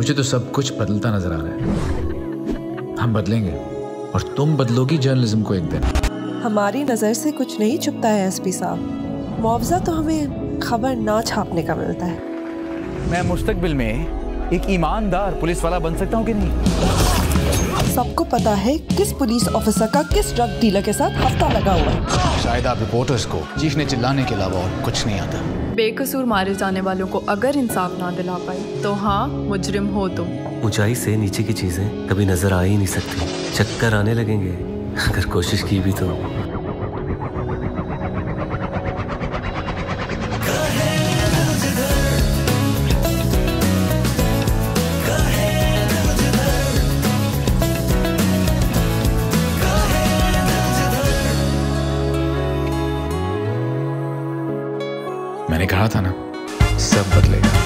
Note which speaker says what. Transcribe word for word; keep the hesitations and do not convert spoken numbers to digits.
Speaker 1: मुझे तो सब कुछ बदलता नजर आ रहा है। हम बदलेंगे और तुम बदलोगी जर्नलिज्म को एक दिन।
Speaker 2: हमारी नजर से कुछ नहीं छुपता है एसपी साहब। मुआवजा तो हमें खबर ना छापने का मिलता है।
Speaker 3: मैं मुस्तकबिल में एक ईमानदार पुलिस वाला बन सकता हूँ कि नहीं?
Speaker 2: सबको पता है किस पुलिस ऑफिसर का किस ड्रग डीलर के साथ हफ्ता लगा हुआ है।
Speaker 1: शायद आप रिपोर्टर्स को चीखने चिल्लाने के अलावा और कुछ नहीं आता।
Speaker 4: बेकसूर मारे जाने वालों को अगर इंसाफ ना दिला पाए तो हाँ, मुजरिम हो तुम।
Speaker 5: ऊंचाई से नीचे की चीजें कभी नजर आ ही नहीं सकती, चक्कर आने लगेंगे अगर कोशिश की भी तो।
Speaker 1: मैंने कहा था ना, सब बदलेगा।